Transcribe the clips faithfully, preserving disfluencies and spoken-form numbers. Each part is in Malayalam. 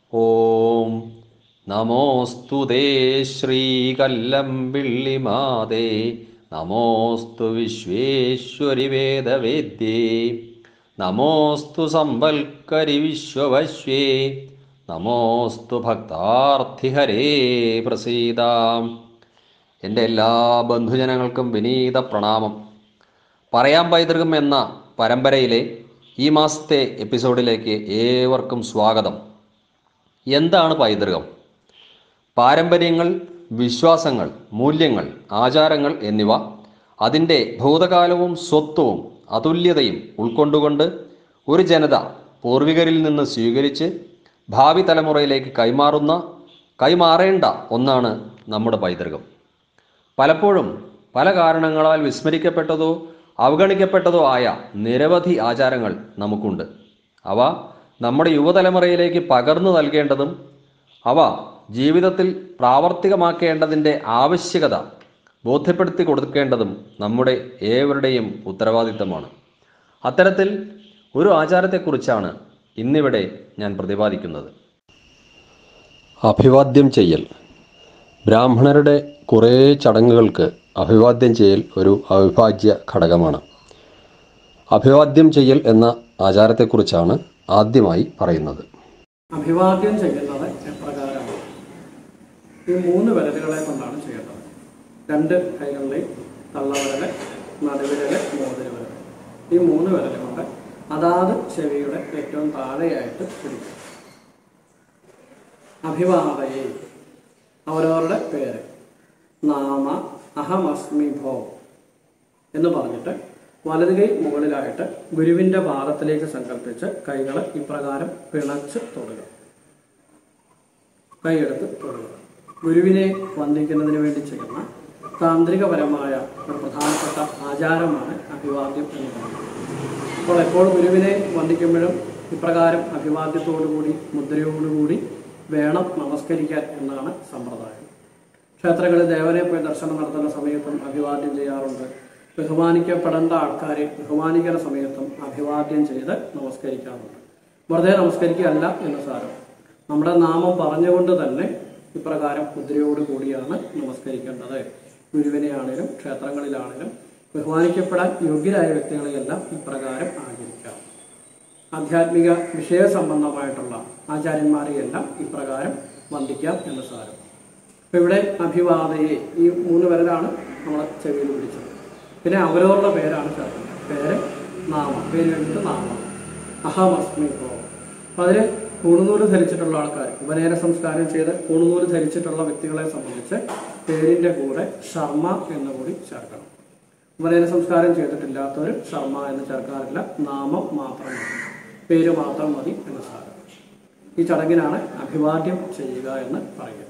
ഓം നമോസ്തുതേ ശ്രീകല്ലംപിള്ളിമാതേ നമോസ്തു വിശ്വേശ്വരി വേദവേദ്യേ നമോസ്തു സമ്പൽക്കരി വിശ്വവശ്യേ നമോസ്തു ഭക്താർത്ഥിഹരേ പ്രസീദാം. എൻ്റെ എല്ലാ ബന്ധുജനങ്ങൾക്കും വിനീത പ്രണാമം. പറയാം പൈതൃകം എന്ന പരമ്പരയിലെ ഈ മാസത്തെ എപ്പിസോഡിലേക്ക് ഏവർക്കും സ്വാഗതം. എന്താണ് പൈതൃകം? പാരമ്പര്യങ്ങൾ, വിശ്വാസങ്ങൾ, മൂല്യങ്ങൾ, ആചാരങ്ങൾ എന്നിവ അതിൻ്റെ ഭൂതകാലവും സ്വത്വവും അതുല്യതയും ഉൾക്കൊണ്ടുകൊണ്ട് ഒരു ജനത പൂർവികരിൽ നിന്ന് സ്വീകരിച്ച് ഭാവി തലമുറയിലേക്ക് കൈമാറുന്ന കൈമാറേണ്ട ഒന്നാണ് നമ്മുടെ പൈതൃകം. പലപ്പോഴും പല കാരണങ്ങളാൽ വിസ്മരിക്കപ്പെട്ടതോ അവഗണിക്കപ്പെട്ടതോ ആയ നിരവധി ആചാരങ്ങൾ നമുക്കുണ്ട്. അവ നമ്മുടെ യുവതലമുറയിലേക്ക് പകർന്നു നൽകേണ്ടതും അവ ജീവിതത്തിൽ പ്രാവർത്തികമാക്കേണ്ടതിൻ്റെ ആവശ്യകത ബോധ്യപ്പെടുത്തി കൊടുക്കേണ്ടതും നമ്മുടെ ഏവരുടെയും ഉത്തരവാദിത്തമാണ്. അത്തരത്തിൽ ഒരു ആചാരത്തെക്കുറിച്ചാണ് ഇന്നിവിടെ ഞാൻ പ്രതിപാദിക്കുന്നത്. അഭിവാദ്യം ചെയ്യൽ. ബ്രാഹ്മണരുടെ കുറേ ചടങ്ങുകൾക്ക് അഭിവാദ്യം ചെയ്യൽ ഒരു അവിഭാജ്യ ഘടകമാണ്. അഭിവാദ്യം ചെയ്യൽ എന്ന ആചാരത്തെക്കുറിച്ചാണ് ആദ്യമായി പറയുന്നത്. അഭിവാദ്യം ചെയ്യുന്നത് എപ്രകാരമാണ്? ഈ മൂന്ന് വിരലുകളെ കൊണ്ടാണ് ചെയ്യേണ്ടത്. രണ്ട് കൈകളിലെ തള്ളവിരല്, നടുവിരല്, മോതിരവിരല്, ഈ മൂന്ന് വിരൽ കൊണ്ട് അതാത് ചെവിയുടെ ഏറ്റവും താഴെയായിട്ട് പിടിക്കും. അഭിവാദയെ അവരവരുടെ പേര് നാമ അഹമസ്മി ഭോ എന്ന് പറഞ്ഞിട്ട് വലതു കൈ മുകളിലായിട്ട് ഗുരുവിൻ്റെ പാദത്തിലേക്ക് സങ്കല്പിച്ച് കൈകൾ ഇപ്രകാരം പിണച്ച് തൊടുക. കൈയെടുത്ത് തൊടുക. ഗുരുവിനെ വന്ദിക്കുന്നതിന് വേണ്ടി ചെയ്യുന്ന താന്ത്രികപരമായ ഒരു പ്രധാനപ്പെട്ട ആചാരമാണ് അഭിവാദ്യം എന്ന് പറയുന്നത്. അപ്പോൾ എപ്പോൾ ഗുരുവിനെ വന്ദിക്കുമ്പോഴും ഇപ്രകാരം അഭിവാദ്യത്തോടുകൂടി മുദ്രയോടുകൂടി വേണം നമസ്കരിക്കാൻ എന്നാണ് സമ്പ്രദായം. ക്ഷേത്രങ്ങളിൽ ദേവനെ പോയി ദർശനം നടത്തുന്ന സമയത്തും അഭിവാദ്യം ചെയ്യാറുണ്ട്. ബഹുമാനിക്കപ്പെടേണ്ട ആൾക്കാരെ ബഹുമാനിക്കുന്ന സമയത്തും അഭിവാദ്യം ചെയ്ത് നമസ്കരിക്കാറുണ്ട്. വെറുതെ നമസ്കരിക്കുകയല്ല എന്ന് സാരം. നമ്മുടെ നാമം പറഞ്ഞുകൊണ്ട് തന്നെ ഇപ്രകാരം മുദ്രയോട് കൂടിയാണ് നമസ്കരിക്കേണ്ടത്. ഗുരുവിനെ ആണെങ്കിലും ക്ഷേത്രങ്ങളിലാണെങ്കിലും ബഹുമാനിക്കപ്പെടാൻ യോഗ്യരായ വ്യക്തികളെയെല്ലാം ഇപ്രകാരം ആചരിക്കാം. ആധ്യാത്മിക വിഷയ സംബന്ധമായിട്ടുള്ള ആചാര്യന്മാരെയെല്ലാം ഇപ്രകാരം വന്ദിക്കാം എന്ന് സാരം. അപ്പം ഇവിടെ അഭിവാദയെ ഈ മൂന്ന് പേരാണ് നമ്മൾ ചെവിയിൽ പിടിച്ചത്. പിന്നെ അവരവരുടെ പേരാണ് ചേർക്കുന്നത്. പേര് നാമം, പേര് കഴിഞ്ഞിട്ട് നാമം. അഹമസ്മി ഭോ. അപ്പം അതിൽ പൂണുനൂല് ധരിച്ചിട്ടുള്ള ആൾക്കാർ, ഉപനയന സംസ്കാരം ചെയ്ത് പൂണുനൂല് ധരിച്ചിട്ടുള്ള വ്യക്തികളെ സംബന്ധിച്ച് പേരിൻ്റെ കൂടെ ശർമ്മ എന്നുകൂടി ചേർക്കണം. ഉപനയന സംസ്കാരം ചെയ്തിട്ടില്ലാത്തവർ ശർമ്മ എന്ന് ചേർക്കാറില്ല. നാമം മാത്രം മതി, പേര് മാത്രം മതി എന്ന് സാരം. ഈ ചടങ്ങിനാണ് അഭിവാദ്യം ചെയ്യുക എന്ന് പറയുന്നത്.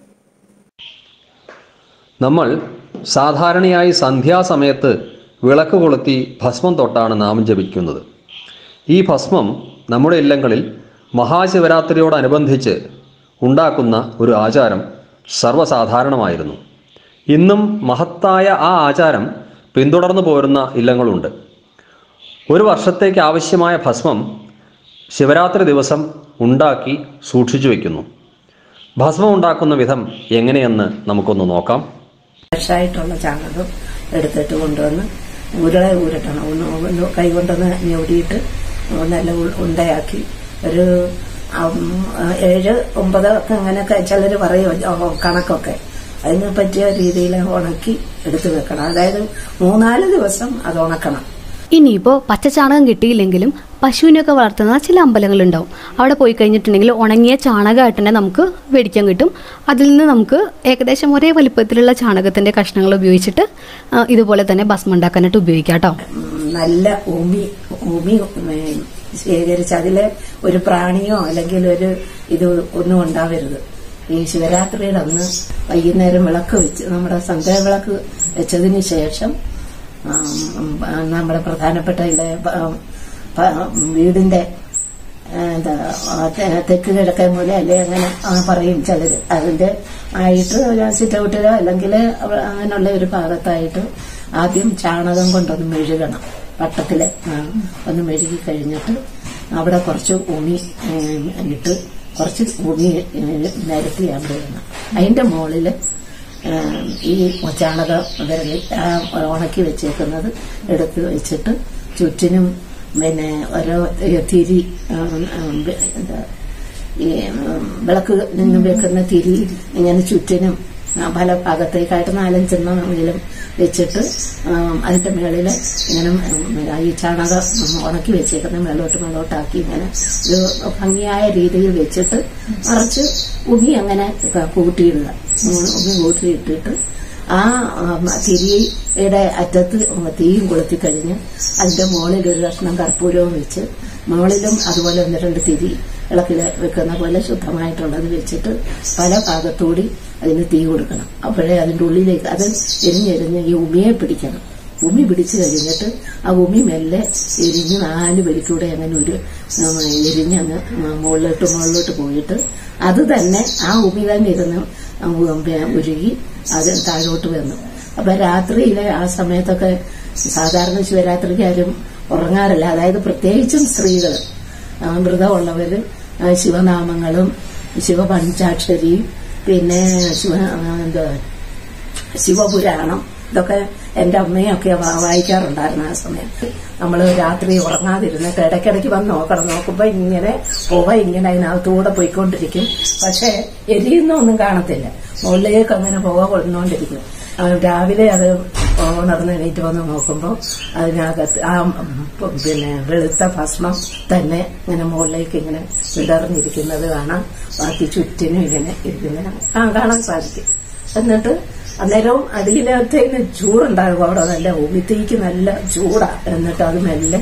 നമ്മൾ സാധാരണയായി സന്ധ്യാസമയത്ത് വിളക്ക് കൊളുത്തി ഭസ്മം തൊട്ടാണ് നാമം ജപിക്കുന്നത്. ഈ ഭസ്മം നമ്മുടെ ഇല്ലങ്ങളിൽ മഹാശിവരാത്രിയോടനുബന്ധിച്ച് ഉണ്ടാക്കുന്ന ഒരു ആചാരം സർവ്വസാധാരണമായിരുന്നു. ഇന്നും മഹത്തായ ആ ആചാരം പിന്തുടർന്നു പോരുന്ന ഇല്ലങ്ങളുണ്ട്. ഒരു വർഷത്തേക്ക് ആവശ്യമായ ഭസ്മം ശിവരാത്രി ദിവസം ഉണ്ടാക്കി സൂക്ഷിച്ചു വയ്ക്കുന്നു. ഭസ്മം ഉണ്ടാക്കുന്ന വിധം എങ്ങനെയെന്ന് നമുക്കൊന്ന് നോക്കാം. ഫ്രഷായിട്ടുള്ള ചാണകം എടുത്തിട്ട് കൊണ്ടുവന്ന് ഉരുള ഊരട്ടണം. ഒന്ന് കൈ കൊണ്ടൊന്ന് ഞൊടിയിട്ട് നല്ല ഉണ്ടയാക്കി ഒരു ഏഴ് ഒമ്പത് ഒക്കെ അങ്ങനെയൊക്കെ ചിലർ പറയും കണക്കൊക്കെ. അതിന് പറ്റിയ രീതിയിൽ ഉണക്കി എടുത്തു വെക്കണം. അതായത് മൂന്നാല് ദിവസം അത് ഉണക്കണം. ഇനിയിപ്പോൾ പച്ചച്ചാണകം കിട്ടിയില്ലെങ്കിലും പശുവിനൊക്കെ വളർത്തുന്ന ചില അമ്പലങ്ങളുണ്ടാവും. അവിടെ പോയി കഴിഞ്ഞിട്ടുണ്ടെങ്കിൽ ഉണങ്ങിയ ചാണകമായിട്ട് തന്നെ നമുക്ക് മേടിക്കാൻ കിട്ടും. അതിൽ നിന്ന് നമുക്ക് ഏകദേശം ഒരേ വലിപ്പത്തിലുള്ള ചാണകത്തിൻ്റെ കഷ്ണങ്ങൾ ഉപയോഗിച്ചിട്ട് ഇതുപോലെ തന്നെ ഭസ്മം ഉണ്ടാക്കാനായിട്ട് ഉപയോഗിക്കാം കേട്ടോ. നല്ല ഉമി ഉമി ശേഖരിച്ച് അതിലെ ഒരു പ്രാണിയോ അല്ലെങ്കിൽ ഒരു ഇത് ഒന്നും ഉണ്ടാവരുത്. ഈ ശിവരാത്രിയുടെ അന്ന് വൈകുന്നേരം വിളക്ക് വെച്ച് നമ്മുടെ സന്ധ്യാവിളക്ക് വെച്ചതിന് ശേഷം നമ്മുടെ പ്രധാനപ്പെട്ട ഇവിടെ വീടിന്റെ എന്താ തെക്ക് കിഴക്കേ മൂല അല്ലെ അങ്ങനെ പറയും ചിലര്. അതിന്റെ ആയിട്ട് സിറ്റ് ഔട്ടിലോ അല്ലെങ്കിൽ അങ്ങനെയുള്ള ഒരു ഭാഗത്തായിട്ട് ആദ്യം ചാണകം കൊണ്ടൊന്ന് മെഴുകണം. വട്ടത്തില് ഒന്ന് മെഴുകി കഴിഞ്ഞിട്ട് അവിടെ കുറച്ച് ഉമി ഇട്ട് കുറച്ച് ഭൂമി നിരത്തിയാൻ പോകണം. അതിന്റെ മുകളില് ഈ ചാണകം വിരലി ഉണക്കി വെച്ചേക്കുന്നത് എടുത്ത് വെച്ചിട്ട് ചുറ്റിനും പിന്നെ ഓരോ തിരി ഈ വിളക്ക് നിന്ന് വെക്കുന്ന തിരി ഇങ്ങനെ ചുറ്റിനും പല ഭാഗത്തേക്കായിട്ട് നാലഞ്ചെണ്ണമെങ്കിലും വെച്ചിട്ട് അതിന്റെ മേളില് ഇങ്ങനെ ഈ ചാണകം ഉണക്കി വെച്ചേക്കുന്ന മേളോട്ട് മേളോട്ടാക്കി ഇങ്ങനെ ഒരു ഭംഗിയായ രീതിയിൽ വെച്ചിട്ട് മറിച്ച് ഉമി അങ്ങനെ കൂട്ടിയിടുക. ഉമി കൂട്ടിയിട്ടിട്ട് ആ തിരിയുടെ അറ്റത്ത് തീയും കൊളുത്തി കഴിഞ്ഞ് അതിന്റെ മുകളിൽ ഒരു കഷ്ണം കർപ്പൂരവും വെച്ച് മുകളിലും അതുപോലെ ഒന്ന് രണ്ട് തിരി വിളക്കില് വെക്കുന്ന പോലെ ശുദ്ധമായിട്ടുള്ളത് വെച്ചിട്ട് പല ഭാഗത്തൂടി അതിന് തീ കൊടുക്കണം. അപ്പോഴേ അതിന്റെ ഉള്ളിലേക്ക് അത് എരിഞ്ഞെരിഞ്ഞ് ഈ ഉമിയെ പിടിക്കണം. ഉമി പിടിച്ചു കഴിഞ്ഞിട്ട് ആ ഉമി മെല്ലെ എരിഞ്ഞ് നാല് വരിക്കൂടെ അങ്ങനെ ഒരു എരിഞ്ഞ് അങ്ങ് മുകളിലോട്ട് മുകളിലോട്ട് പോയിട്ട് അത് തന്നെ ആ ഉമി തന്നെ ഇരുന്ന് ഉരുകി അത് താഴോട്ട് വന്നു. അപ്പൊ രാത്രിയിലെ ആ സമയത്തൊക്കെ സാധാരണ ശിവരാത്രിക്ക് ആരും ഉറങ്ങാറില്ല. അതായത് പ്രത്യേകിച്ചും സ്ത്രീകൾ വ്രതമുള്ളവര് ശിവനാമങ്ങളും ശിവപഞ്ചാക്ഷരിയും പിന്നെ ശിവ എന്താ ശിവപുരാണം ഇതൊക്കെ എന്റെ അമ്മയൊക്കെ വായിക്കാറുണ്ടായിരുന്നു. ആ സമയത്ത് നമ്മള് രാത്രി ഉറങ്ങാതിരുന്നിട്ട് ഇടയ്ക്കിടയ്ക്ക് വന്ന് നോക്കണം. നോക്കുമ്പോ ഇങ്ങനെ പുക ഇങ്ങനെ അതിനകത്തൂടെ പോയിക്കൊണ്ടിരിക്കും. പക്ഷെ എരിയുന്നൊന്നും കാണത്തില്ല. മുകളിലേക്ക് അങ്ങനെ പുക കൊണ്ടുകൊണ്ടിരിക്കും. രാവിലെ അത് ഉണർന്ന് എണീറ്റ് വന്ന് നോക്കുമ്പോൾ അതിനകത്ത് ആ പിന്നെ വെളുത്ത ഭസ്മം തന്നെ ഇങ്ങനെ മുകളിലേക്ക് ഇങ്ങനെ വിടർന്നിരിക്കുന്നത് കാണാം. ബാക്കി ചുറ്റിനും ഇങ്ങനെ ഇരിക്കുന്ന കാണാൻ സാധിക്കും. എന്നിട്ട് അന്നേരവും അടിയിലത്തേന് ചൂടുണ്ടാകും. അവിടെ നല്ല ഉമിത്തീക്ക് നല്ല ചൂടാ. എന്നിട്ട് അത് മെല്ലെ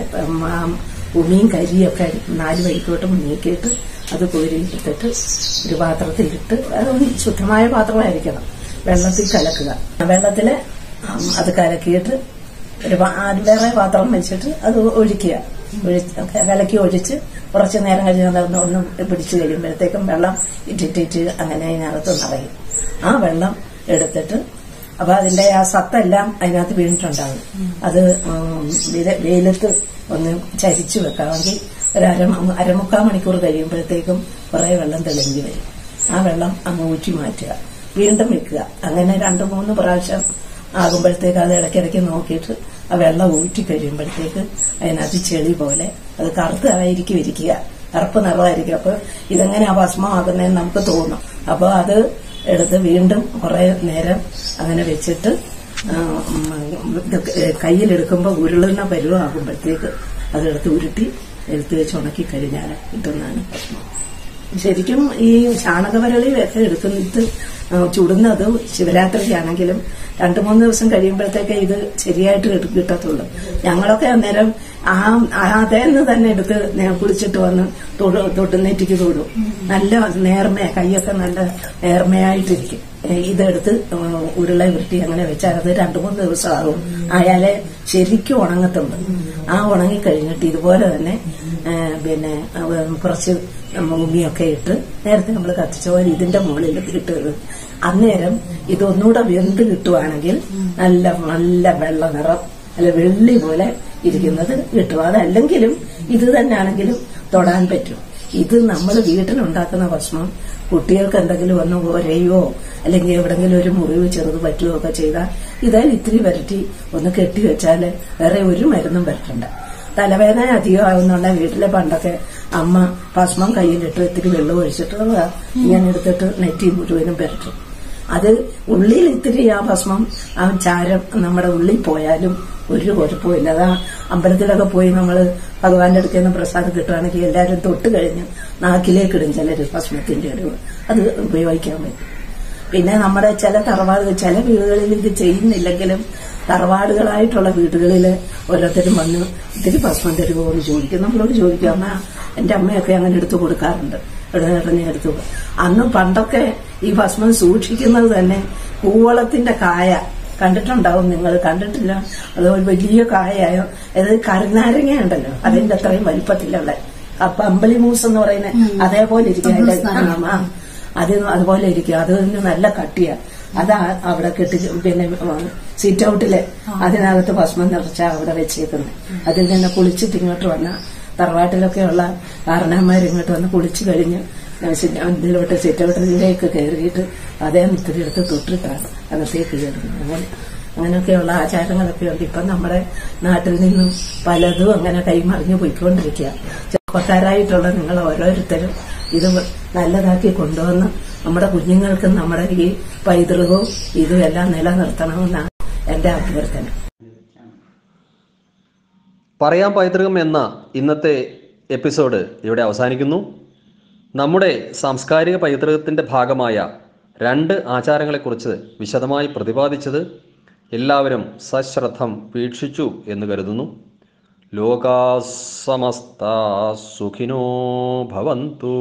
ഉമിയും കരിയൊക്കെ നാല് വഴിക്കോട്ട് നീക്കിയിട്ട് അത് കോരിയിട്ടിട്ട് ഒരു പാത്രത്തിലിട്ട് അത് ശുദ്ധമായ പാത്രമായിരിക്കണം. വെള്ളത്തിൽ കലക്കുക. വെള്ളത്തില് അത് കലക്കിയിട്ട് ഒരു വേറെ പാത്രം വെച്ചിട്ട് അത് ഒഴിക്കുക. കലക്കി ഒഴിച്ച് കുറച്ചു നേരം കഴിഞ്ഞ് ഒന്ന് പിടിച്ചു കഴിയുമ്പോഴത്തേക്കും വെള്ളം ഇട്ടിട്ടിട്ട് അങ്ങനെ അതിനകത്ത് നിറയും. ആ വെള്ളം എടുത്തിട്ട് അപ്പൊ അതിന്റെ ആ സത്തെല്ലാം അതിനകത്ത് വീണിട്ടുണ്ടാകും. അത് വെയിലത്ത് ഒന്ന് ചരിച്ചു വെക്കാമെങ്കിൽ ഒരു അര അരമുക്കാൽ മണിക്കൂർ കഴിയുമ്പോഴത്തേക്കും കുറെ വെള്ളം തെളിഞ്ഞു വരും. ആ വെള്ളം അങ്ങ് ഊറ്റി മാറ്റുക, വീണ്ടും വെക്കുക. അങ്ങനെ രണ്ടു മൂന്ന് പ്രാവശ്യം ആകുമ്പോഴത്തേക്ക് അത് ഇടയ്ക്കിടയ്ക്ക് നോക്കിയിട്ട് ആ വെള്ളം ഊറ്റി കഴിയുമ്പോഴത്തേക്ക് അതിനകത്ത് ചെളി പോലെ അത് കറുത്തായിരിക്കും ഇരിക്കുക, കറുപ്പ് നിറമായിരിക്കും. അപ്പൊ ഇതെങ്ങനെ ആ ഭസ്മമാകുന്നതെന്ന് നമുക്ക് തോന്നും. അപ്പൊ അത് എടുത്ത് വീണ്ടും കുറെ നേരം അങ്ങനെ വെച്ചിട്ട് കയ്യിലെടുക്കുമ്പോൾ ഉരുളുന്ന പരുവാകുമ്പോഴത്തേക്ക് അതെടുത്ത് ഉരുട്ടി എടുത്ത് വെച്ച് ഉണക്കി കഴിഞ്ഞാൽ കിട്ടുന്നതാണ് ഭസ്മം. ശരിക്കും ഈ ചാണകവരളി ഒക്കെ എടുക്കുന്നത് ചുടുന്നത് ശിവരാത്രിക്കാണെങ്കിലും രണ്ടു മൂന്ന് ദിവസം കഴിയുമ്പോഴത്തേക്ക് ഇത് ശരിയായിട്ട് കിട്ടത്തുള്ളൂ. ഞങ്ങളൊക്കെ അന്നേരം ആ അതേന്ന് തന്നെ എടുത്ത് കുളിച്ചിട്ട് വന്ന് തൊട്ടുനേറ്റിക്ക് തൊടും. നല്ല നേർമയ കൈയൊക്കെ നല്ല നേർമയായിട്ടിരിക്കും. ഇതെടുത്ത് ഉരുള വൃത്തി അങ്ങനെ വെച്ചാൽ അത് രണ്ടു മൂന്ന് ദിവസം ആകും. അയാളെ ശരിക്കും ഉണങ്ങത്തുള്ളൂ. ആ ഉണങ്ങി കഴിഞ്ഞിട്ട് ഇതുപോലെ തന്നെ പിന്നെ കുറച്ച് ഉമിയൊക്കെ ഇട്ട് നേരത്തെ നമ്മൾ കത്തിച്ച പോലെ ഇതിന്റെ മുകളിൽ ഇട്ടത്. അന്നേരം ഇതൊന്നുകൂടെ വെന്ത് കിട്ടുവാണെങ്കിൽ നല്ല നല്ല വെള്ള നിറം അല്ല വെള്ളി പോലെ ഇരിക്കുന്നത് കിട്ടും. അതല്ലെങ്കിലും ഇത് തന്നെയാണെങ്കിലും തൊടാൻ പറ്റും. ഇത് നമ്മൾ വീട്ടിലുണ്ടാക്കുന്ന ഭസ്മം കുട്ടികൾക്ക് എന്തെങ്കിലും ഒന്ന് ഒരയോ അല്ലെങ്കിൽ എവിടെങ്കിലും ഒരു മുറിവ് ചെറുത് പറ്റുകയോ ഒക്കെ ചെയ്താൽ ഇതാൽ ഇത്തിരി വരട്ടി ഒന്ന് കെട്ടിവെച്ചാൽ വേറെ ഒരു മരുന്നും പറ്റണ്ട. തലവേദന അധികമാകുന്നുള്ള വീട്ടിലെ പണ്ടൊക്കെ അമ്മ ഭസ്മം കയ്യിലിട്ട് ഇത്തിരി വെള്ളം ഒഴിച്ചിട്ട് ഇങ്ങനെ എടുത്തിട്ട് നെറ്റി മുഴുവനും പുരട്ടും. അത് ഉള്ളിൽ ഇത്തിരി ആ ഭസ്മം ആ ചാരം നമ്മുടെ ഉള്ളിൽ പോയാലും ഒരു കുഴപ്പമില്ല. അതാ അമ്പലത്തിലൊക്കെ പോയി നമ്മള് ഭഗവാന്റെ അടുക്കൽ നിന്ന് പ്രസാദം കിട്ടുകയാണെങ്കിൽ എല്ലാവരും തൊട്ട് കഴിഞ്ഞ് നാക്കിലേക്ക് ഇടും ചിലര് ഭസ്മത്തിന്റെ അടിവ്. അത് ഉപയോഗിക്കാൻ പറ്റും. പിന്നെ നമ്മുടെ ചില തറവാടുകൾ ചില വീടുകളിൽ ഇത് ചെയ്യുന്നില്ലെങ്കിലും തറവാടുകളായിട്ടുള്ള വീടുകളിൽ ഓരോരുത്തരും വന്ന് ഇത്തിരി ഭസ്മം തരുമോ എന്ന് ചോദിക്കും. നമ്മളോട് ചോദിക്കും. അമ്മ എന്റെ അമ്മയൊക്കെ അങ്ങനെ എടുത്തു കൊടുക്കാറുണ്ട്. ഇടഞ്ഞ് എടുത്തു. അന്ന് പണ്ടൊക്കെ ഈ ഭസ്മം സൂക്ഷിക്കുന്നത് തന്നെ കൂവളത്തിന്റെ കായ കണ്ടിട്ടുണ്ടാവും. നിങ്ങൾ കണ്ടിട്ടില്ല. അത് വലിയ കായായോ അതായത് കരുനാരങ്ങ ഉണ്ടല്ലോ അതിന്റെ അത്രയും വലിപ്പത്തിലുള്ള അപ്പൊ അമ്പലി മൂസ് എന്ന് പറയുന്നത് അതേപോലെ ഇരിക്കും. അതിന്റെ അത് അതുപോലെ ഇരിക്കും. അത് നല്ല കട്ടിയാ. അതാ അവിടെ കെട്ടി പിന്നെ സീറ്റ് ഔട്ടില് അതിനകത്ത് ഭസ്മം നിറച്ചാ അവിടെ വെച്ചേക്കുന്നത്. അതിൽ നിന്ന് കുളിച്ചിട്ട് ഇങ്ങോട്ട് വന്ന തറവാട്ടിലൊക്കെ ഉള്ള കാരണന്മാർ ഇങ്ങോട്ട് വന്ന് കുളിച്ചു കഴിഞ്ഞ് ഇതിലോട്ട് സിറ്റൗട്ടിലേക്ക് കയറിയിട്ട് അതേ മുത്തിരി എടുത്ത് തൊട്ടിട്ടാണ് അകത്തേക്ക് കയറുന്നത്. അങ്ങനെ അങ്ങനെയൊക്കെയുള്ള ആചാരങ്ങളൊക്കെ ഉണ്ട്. ഇപ്പം നമ്മുടെ നാട്ടിൽ നിന്നും പലതും അങ്ങനെ കൈമറിഞ്ഞു പോയിക്കൊണ്ടിരിക്കുക. ചെറുപ്പക്കാരായിട്ടുള്ള നിങ്ങൾ ഓരോരുത്തരും ഇത് നല്ലതാക്കി കൊണ്ടുവന്ന് നമ്മുടെ കുഞ്ഞുങ്ങൾക്കും നമ്മുടെ ഈ പൈതൃകവും ഇതും എല്ലാം നിലനിർത്തണമെന്നാണ് എന്റെ അഭ്യർത്ഥന. പറയാം പൈതൃകം എന്ന ഇന്നത്തെ എപ്പിസോഡ് ഇവിടെ അവസാനിക്കുന്നു. നമ്മുടെ സാംസ്കാരിക പൈതൃകത്തിൻ്റെ ഭാഗമായ രണ്ട് ആചാരങ്ങളെക്കുറിച്ച് വിശദമായി പ്രതിപാദിച്ചത് എല്ലാവരും സശ്രദ്ധം വീക്ഷിച്ചു എന്ന് കരുതുന്നു. ലോകാ സമസ്താ സുഖിനോ ഭവന്തു.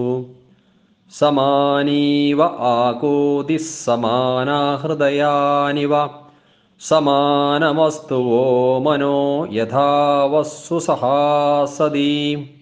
സമാനീവ ആകോതി സമാനാഹൃദയാനിവ. സമാനമസ്തു വോ മനോ യഥാ വസ്സു സഹാസതി.